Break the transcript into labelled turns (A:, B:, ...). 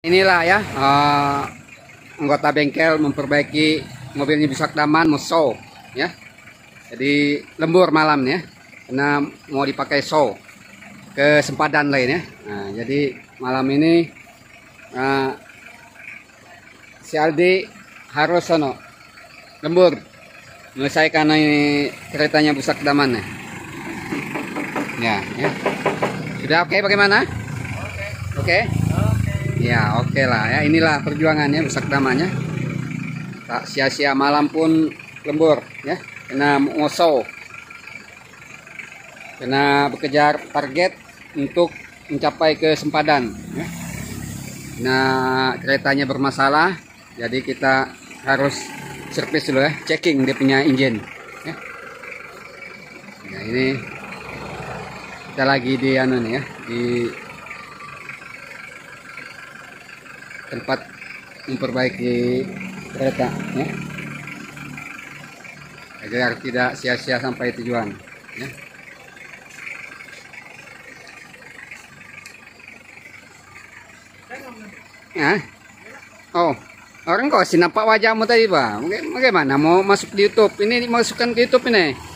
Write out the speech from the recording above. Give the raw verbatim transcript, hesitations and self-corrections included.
A: Inilah ya, uh, anggota bengkel memperbaiki mobilnya Busakdaman Musso ya. Jadi lembur malam ya, karena mau dipakai show ke sempadan lain ya. Nah, jadi malam ini uh, si Aldi harus sono lembur menyelesaikan ini keretanya Busakdaman ya. Ya, ya. Sudah oke okay, bagaimana? Oke. Okay? Ya oke okay lah ya, inilah perjuangannya Busakdamannya. Tak sia-sia malam pun lembur ya, kena ngoso, kena bekejar target untuk mencapai ke sempadan ya. Nah keretanya bermasalah, jadi kita harus servis dulu ya, checking dia punya engine ya. Nah ini kita lagi di anu nih ya, di tempat memperbaiki kereta ya, agar tidak sia-sia sampai tujuan ya. Ya. Oh, orang kok sih nampak wajahmu tadi, Pak? Bagaimana mau masuk di YouTube? Ini dimasukkan ke YouTube ini.